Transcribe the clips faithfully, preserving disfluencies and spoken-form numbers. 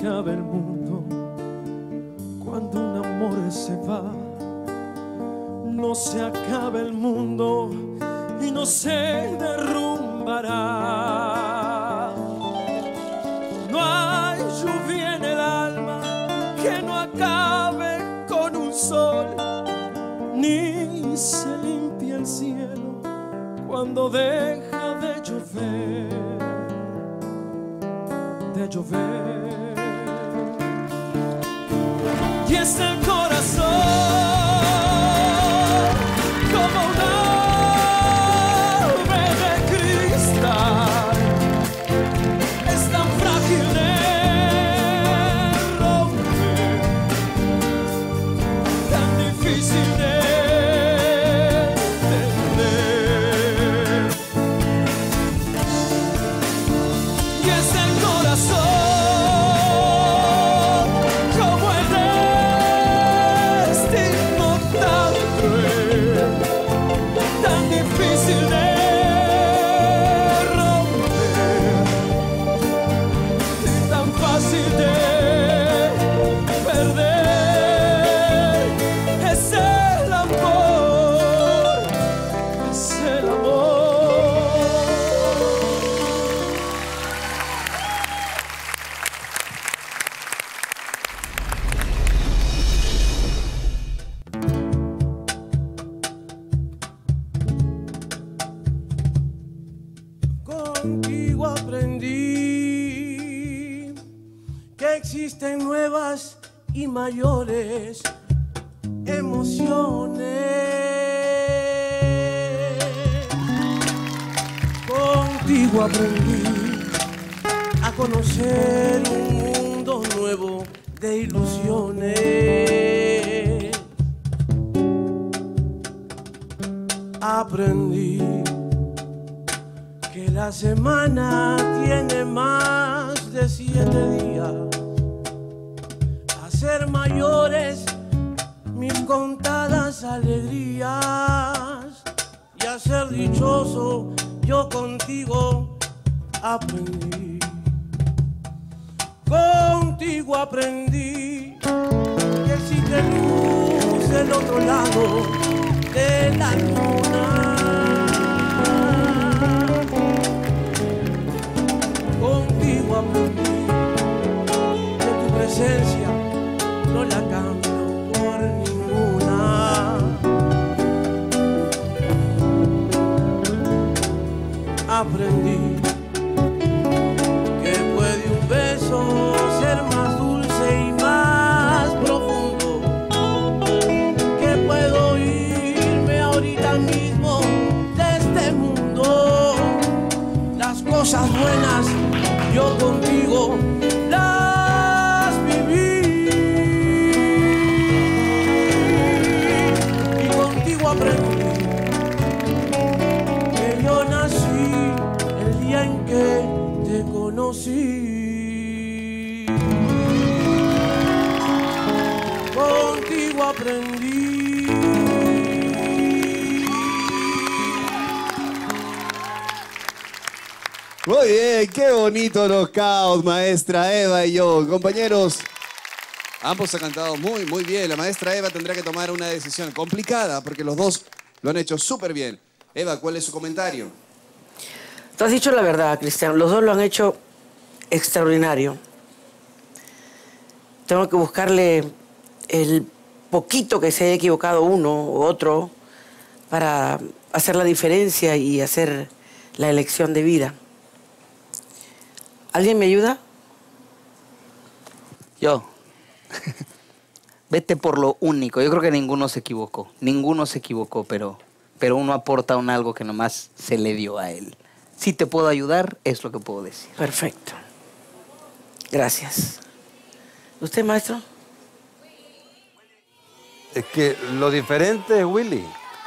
acaba el mundo cuando un amor se va. No se acaba el mundo y no se derrumbará. No hay lluvia en el alma que no acabe con un sol, ni se limpia el cielo cuando deja de llover, de llover. Y es el corazón como una ave de cristal, es tan frágil de romper, tan difícil de entender. Y es el corazón existen nuevas y mayores emociones. Contigo aprendí a conocer un mundo nuevo de ilusiones. Aprendí que la semana tiene más de siete días. Ser mayores mis contadas alegrías, y a ser dichoso yo contigo aprendí. Contigo aprendí que existe luz del otro lado de la luna. Contigo aprendí que tu presencia no la cambio por ninguna. Aprendí que puede un beso ser más dulce y más profundo, que puedo irme ahorita mismo de este mundo. Las cosas buenas yo contigo las viví. Aprendí que yo nací el día en que te conocí. Contigo aprendí. Muy bien, qué bonito knockout, maestra Eva y yo. Compañeros, ambos han cantado muy, muy bien. La maestra Eva tendrá que tomar una decisión complicada porque los dos lo han hecho súper bien. Eva, ¿cuál es su comentario? Tú has dicho la verdad, Cristian. Los dos lo han hecho extraordinario. Tengo que buscarle el poquito que se haya equivocado uno u otro para hacer la diferencia y hacer la elección de vida. ¿Alguien me ayuda? Yo. Vete por lo único. Yo creo que ninguno se equivocó. Ninguno se equivocó, pero, pero uno aporta un algo que nomás se le dio a él. Si te puedo ayudar, es lo que puedo decir. Perfecto. Gracias. ¿Usted, maestro? Es que lo diferente es Willy.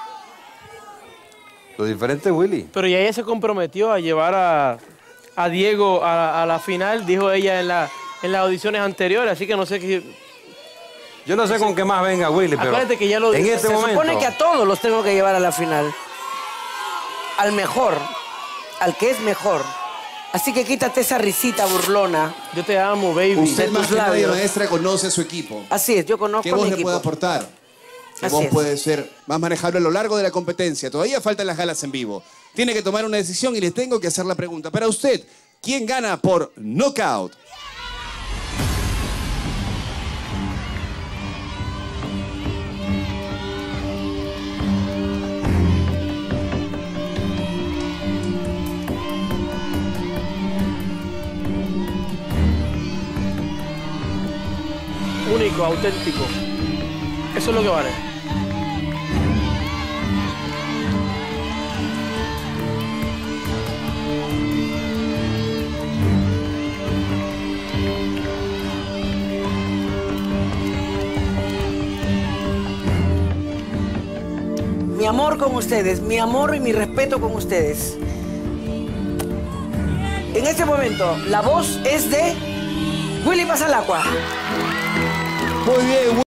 Lo diferente es Willy. Pero ya ella se comprometió a llevar a, a Diego a, a la final, dijo ella en, la, en las audiciones anteriores, así que no sé qué... Yo no sé con qué más venga Willy, pero acuérdate que ya lo en este se momento... supone que a todos los tengo que llevar a la final. Al mejor, al que es mejor. Así que quítate esa risita burlona. Yo te amo, baby. Usted de más tus que nadie, labios. maestra, conoce a su equipo. Así es, yo conozco ¿Qué a mi voz le equipo. puede aportar? ¿Qué Así voz es. puede ser más manejable a lo largo de la competencia? Todavía faltan las galas en vivo. Tiene que tomar una decisión y le tengo que hacer la pregunta. Para usted, ¿quién gana por knockout? Único, auténtico. Eso es lo que vale. Mi amor con ustedes, mi amor y mi respeto con ustedes. En este momento, la voz es de Willy Pasalacqua. Muy bien.